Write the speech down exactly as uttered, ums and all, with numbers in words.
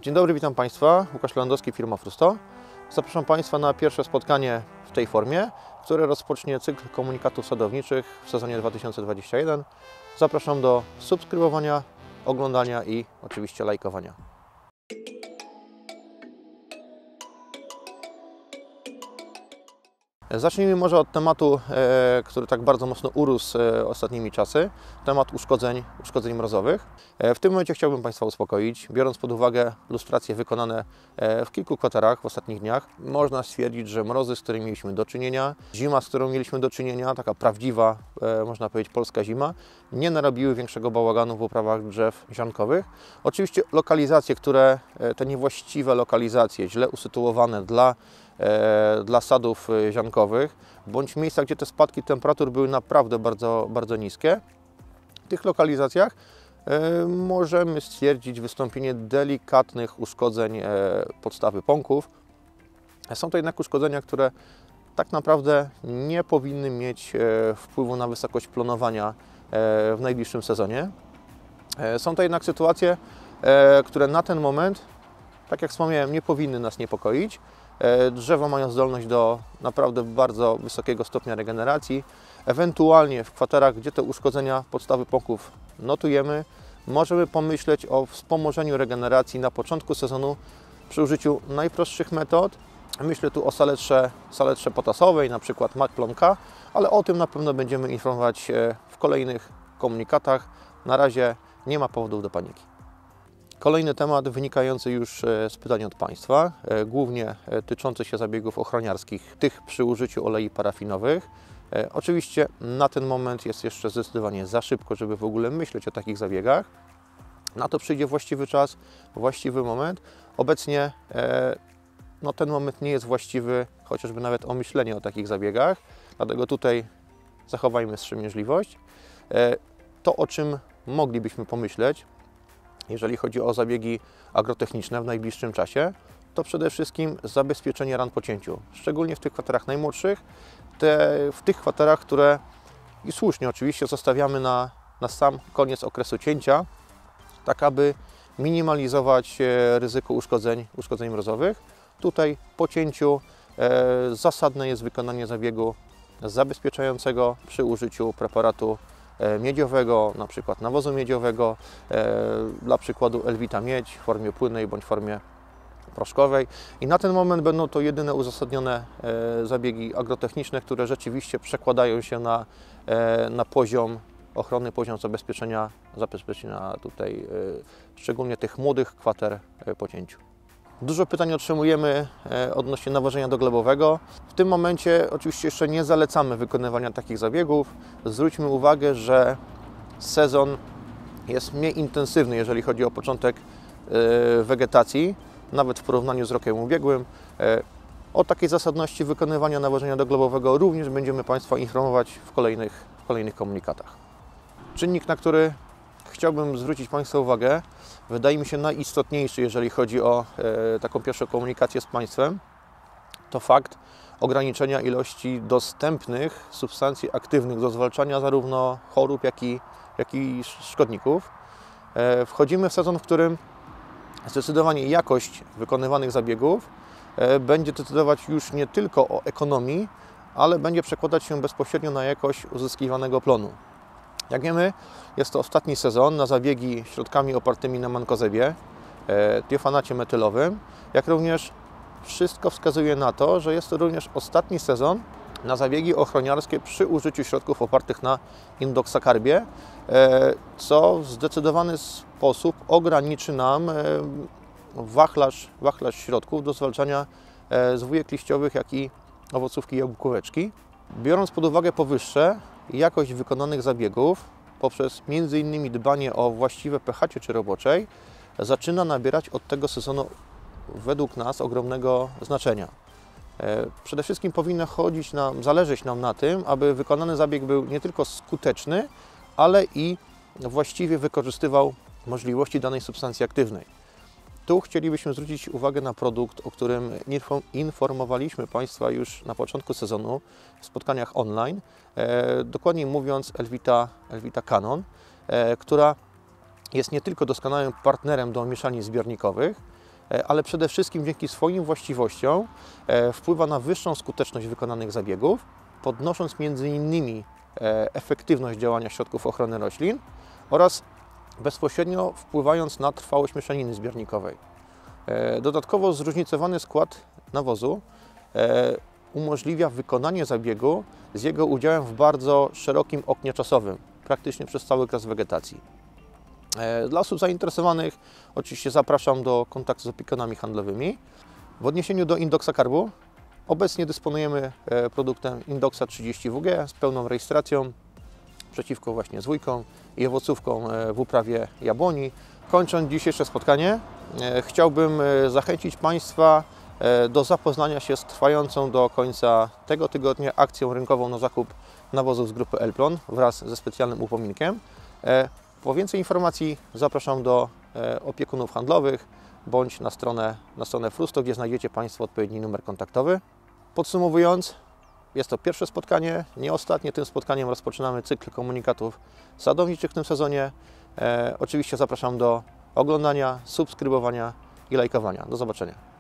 Dzień dobry, witam Państwa. Łukasz Lewandowski, firma Frusto. Zapraszam Państwa na pierwsze spotkanie w tej formie, które rozpocznie cykl komunikatów sadowniczych w sezonie dwa tysiące dwudziestym pierwszym. Zapraszam do subskrybowania, oglądania i oczywiście lajkowania. Zacznijmy może od tematu, e, który tak bardzo mocno urósł e, ostatnimi czasy, temat uszkodzeń, uszkodzeń mrozowych. E, w tym momencie chciałbym Państwa uspokoić, biorąc pod uwagę lustracje wykonane e, w kilku kwaterach w ostatnich dniach, można stwierdzić, że mrozy, z którymi mieliśmy do czynienia, zima, z którą mieliśmy do czynienia, taka prawdziwa, e, można powiedzieć, polska zima, nie narobiły większego bałaganu w uprawach drzew ziarnkowych. Oczywiście lokalizacje, które, e, te niewłaściwe lokalizacje, źle usytuowane dla dla sadów ziarnkowych, bądź miejsca, gdzie te spadki temperatur były naprawdę bardzo, bardzo niskie. W tych lokalizacjach e, możemy stwierdzić wystąpienie delikatnych uszkodzeń e, podstawy pąków. Są to jednak uszkodzenia, które tak naprawdę nie powinny mieć e, wpływu na wysokość plonowania e, w najbliższym sezonie. E, są to jednak sytuacje, e, które na ten moment, tak jak wspomniałem, nie powinny nas niepokoić. Drzewa mają zdolność do naprawdę bardzo wysokiego stopnia regeneracji. Ewentualnie w kwaterach, gdzie te uszkodzenia podstawy pąków notujemy, możemy pomyśleć o wspomożeniu regeneracji na początku sezonu przy użyciu najprostszych metod. Myślę tu o saletrze, saletrze potasowej, na przykład Magplonka, ale o tym na pewno będziemy informować w kolejnych komunikatach. Na razie nie ma powodów do paniki. Kolejny temat wynikający już z pytań od Państwa, głównie tyczący się zabiegów ochroniarskich, tych przy użyciu olei parafinowych. Oczywiście na ten moment jest jeszcze zdecydowanie za szybko, żeby w ogóle myśleć o takich zabiegach. Na to przyjdzie właściwy czas, właściwy moment. Obecnie no, ten moment nie jest właściwy, chociażby nawet o myślenie o takich zabiegach, dlatego tutaj zachowajmy wstrzemięźliwość. To, o czym moglibyśmy pomyśleć, jeżeli chodzi o zabiegi agrotechniczne w najbliższym czasie, to przede wszystkim zabezpieczenie ran po cięciu. Szczególnie w tych kwaterach najmłodszych, te, w tych kwaterach, które i słusznie oczywiście zostawiamy na, na sam koniec okresu cięcia, tak aby minimalizować ryzyko uszkodzeń, uszkodzeń mrozowych. Tutaj po cięciu e, zasadne jest wykonanie zabiegu zabezpieczającego przy użyciu preparatu miedziowego, na przykład nawozu miedziowego, dla przykładu Elvita Miedź w formie płynnej bądź w formie proszkowej. I na ten moment będą to jedyne uzasadnione zabiegi agrotechniczne, które rzeczywiście przekładają się na, na poziom ochrony, poziom zabezpieczenia, zabezpieczenia tutaj szczególnie tych młodych kwater po cięciu. Dużo pytań otrzymujemy odnośnie nawożenia doglebowego. W tym momencie oczywiście jeszcze nie zalecamy wykonywania takich zabiegów. Zwróćmy uwagę, że sezon jest mniej intensywny, jeżeli chodzi o początek wegetacji, nawet w porównaniu z rokiem ubiegłym. O takiej zasadności wykonywania nawożenia doglebowego również będziemy Państwa informować w kolejnych, w kolejnych komunikatach. Czynnik, na który chciałbym zwrócić Państwa uwagę, wydaje mi się najistotniejszy, jeżeli chodzi o e, taką pierwszą komunikację z Państwem, to fakt ograniczenia ilości dostępnych substancji aktywnych do zwalczania zarówno chorób, jak i, jak i szkodników. E, wchodzimy w sezon, w którym zdecydowanie jakość wykonywanych zabiegów e, będzie decydować już nie tylko o ekonomii, ale będzie przekładać się bezpośrednio na jakość uzyskiwanego plonu. Jak wiemy, jest to ostatni sezon na zabiegi środkami opartymi na mankozebie, e, tiofanacie metylowym, jak również wszystko wskazuje na to, że jest to również ostatni sezon na zabiegi ochroniarskie przy użyciu środków opartych na indoksakarbie, e, co w zdecydowany sposób ograniczy nam e, wachlarz, wachlarz środków do zwalczania e, zwójek liściowych, jak i owocówki jabłkóweczki. Biorąc pod uwagę powyższe, jakość wykonanych zabiegów poprzez między innymi dbanie o właściwe pH cieczy roboczej zaczyna nabierać od tego sezonu według nas ogromnego znaczenia. Przede wszystkim powinno chodzić nam, zależeć nam na tym, aby wykonany zabieg był nie tylko skuteczny, ale i właściwie wykorzystywał możliwości danej substancji aktywnej. Tu chcielibyśmy zwrócić uwagę na produkt, o którym informowaliśmy Państwa już na początku sezonu w spotkaniach online, e, dokładniej mówiąc Elvita, Elvita Canon, e, która jest nie tylko doskonałym partnerem do mieszanic zbiornikowych, ale przede wszystkim dzięki swoim właściwościom wpływa na wyższą skuteczność wykonanych zabiegów, podnosząc między innymi efektywność działania środków ochrony roślin oraz bezpośrednio wpływając na trwałość mieszaniny zbiornikowej. Dodatkowo zróżnicowany skład nawozu umożliwia wykonanie zabiegu z jego udziałem w bardzo szerokim oknie czasowym, praktycznie przez cały okres wegetacji. Dla osób zainteresowanych oczywiście zapraszam do kontaktu z opiekunami handlowymi. W odniesieniu do Indoxa Karbu obecnie dysponujemy produktem Indoxa trzydzieści W G z pełną rejestracją przeciwko właśnie zwójkom i owocówkom w uprawie jabłoni. Kończąc dzisiejsze spotkanie, chciałbym zachęcić Państwa do zapoznania się z trwającą do końca tego tygodnia akcją rynkową na zakup nawozów z grupy Elplon wraz ze specjalnym upominkiem. Po więcej informacji zapraszam do opiekunów handlowych bądź na stronę, na stronę Frusto, gdzie znajdziecie Państwo odpowiedni numer kontaktowy. Podsumowując, jest to pierwsze spotkanie, nie ostatnie. Tym spotkaniem rozpoczynamy cykl komunikatów sadowniczych w tym sezonie. E, oczywiście zapraszam do oglądania, subskrybowania i lajkowania. Do zobaczenia.